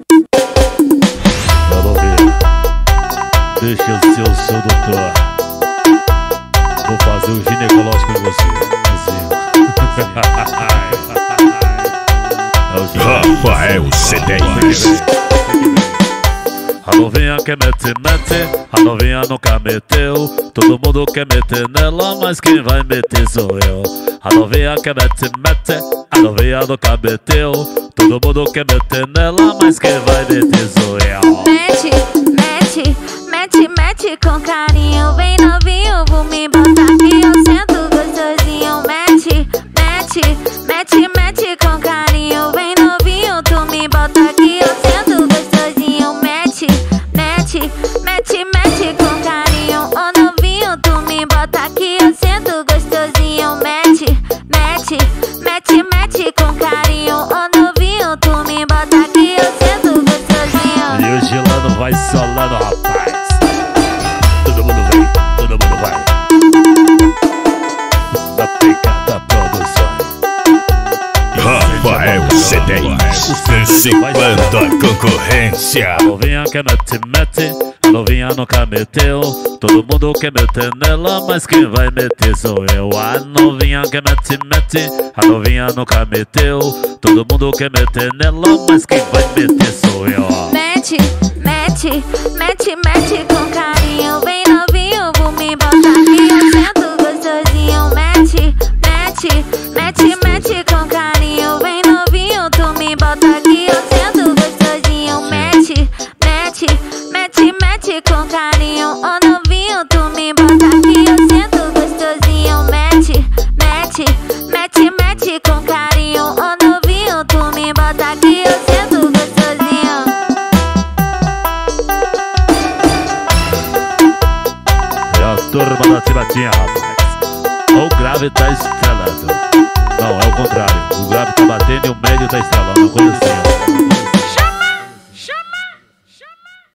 Alô, deixa eu ser o seu doutor. Vou fazer o ginecológico em você. Rafael C10. A novinha quer mete, a novinha nunca meteu. Todo mundo quer meter nela, mas quem vai meter sou eu. A novinha quer mete, a novinha nunca meteu. Todo mundo quer meter nela, mas quem vai meter sou eu. Mete com carinho. Vem novinho, vou me botar aqui, eu sento gostosinho. Mete com carinho. Vem novinho, tu me bota aqui, eu sento gostosinho. Mete com carinho. Ô novinho, tu me bota aqui, eu sento gostosinho. Mete com carinho. Ô novinho, tu me bota aqui, eu sento gostosinho. E o Gilano vai solando, rapaz. Todo mundo vai. Na pegada produção. Rafael C10. Dissipando a concorrência. A novinha quer mete, a novinha nunca meteu. Todo mundo quer meter nela, mas quem vai meter sou eu. A novinha quer mete, a novinha nunca meteu. Todo mundo quer meter nela, mas quem vai meter sou eu. Mete com carinho. Vem novinho, vou me botar aqui, eu sento gostosinho. Mete com carinho. Vem novinho, tu me bota aqui, eu sento gostosinho. Mete com carinho. Ô novinho, tu me bota aqui, eu sento gostosinho. Mete com carinho. Ô novinho, tu me bota aqui, eu sento gostosinho. É a turma da Tibatinha, rapaz. O grave tá estrelando. Não, é o contrário. O grave tá batendo e o médio tá estrelando. Uma coisa assim, ó.